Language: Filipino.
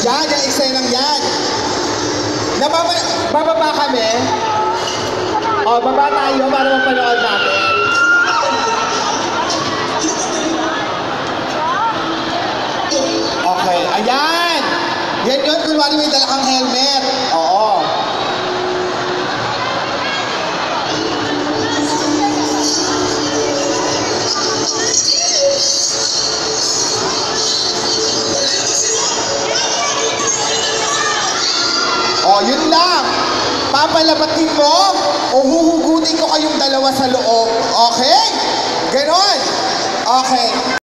Yan, yung eksenang yan. Bababa kami. O, baba tayo para mapanood natin. Okay, ayan. Yan yun, kunwari may dala kang helmet. Oo. O, yun lang. Papalabatin mo o huhugutin ko kayong dalawa sa loob. Okay? Ganon. Okay.